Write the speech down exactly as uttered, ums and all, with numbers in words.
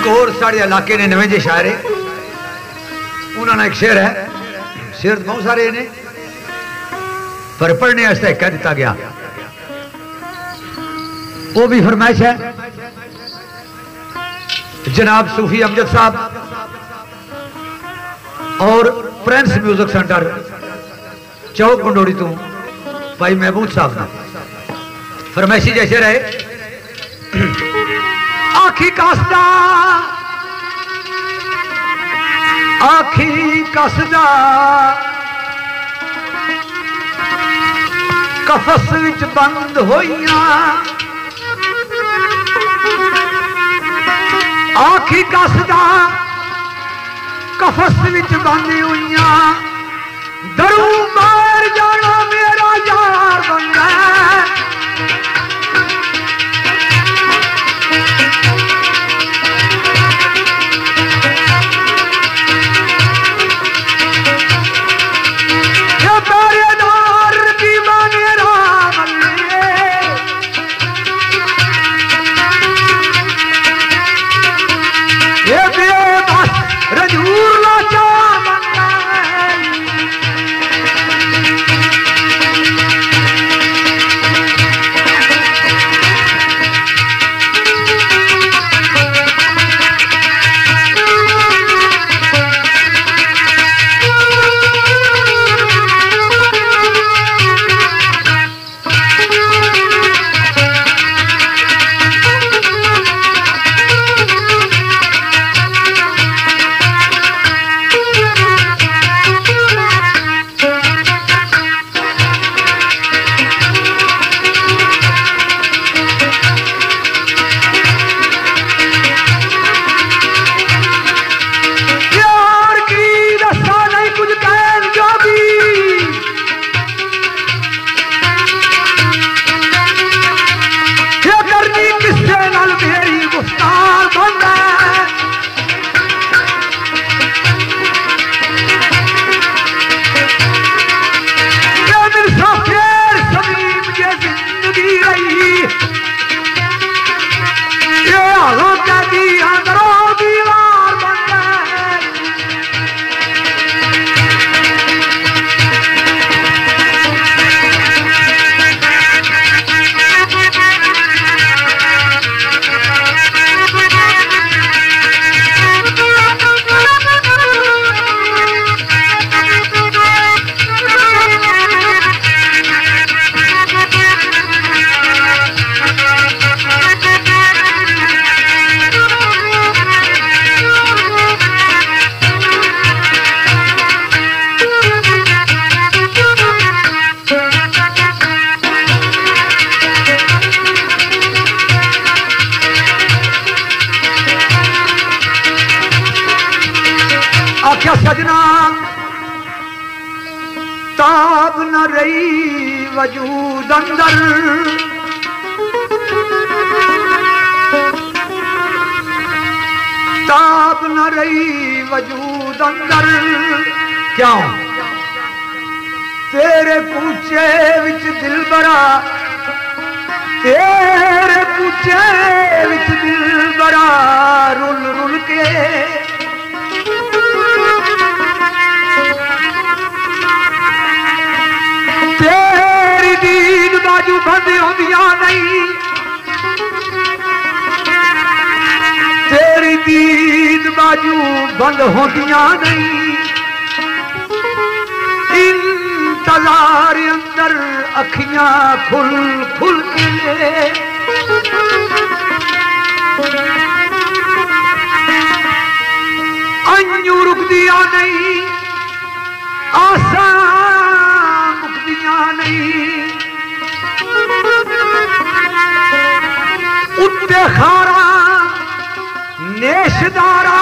एक और साढ़े इलाके ने नवे जे शायर है, उन्होंने एक शेर है, शेर तो बहुत सारे ने पर पढ़ने वास्ते कह दिता गया। वो भी फरमाइश है जनाब सूफी अमजद साहब और प्रिंस म्यूजिक सेंटर चौक पंडोरी तो भाई महबूब साहब ने फरमाइशी जैसे रहे। आखी कसदा आखी कसदा कफस विच बंद होइयां, आखी कसदा कफस विच बंद होइयां, दरू मार जाना मेरा यार बंदा। सजना ताब न रही वजूद अंदर, ताब न रही वजूद अंदर, क्यों तेरे पूछे विच दिल बरा, तेरे पूछे विच दिल बरा रुल रुल के, तेरी दीद बाजू बंद होंदियां नहीं, तेरी दीद बाजू बंद होंदियां नहीं, इंतजार अंदर अखियां खुल खुल के, अंजू रुकदियां नहीं, आसा नहीं, उत्ते खारा नेशदारा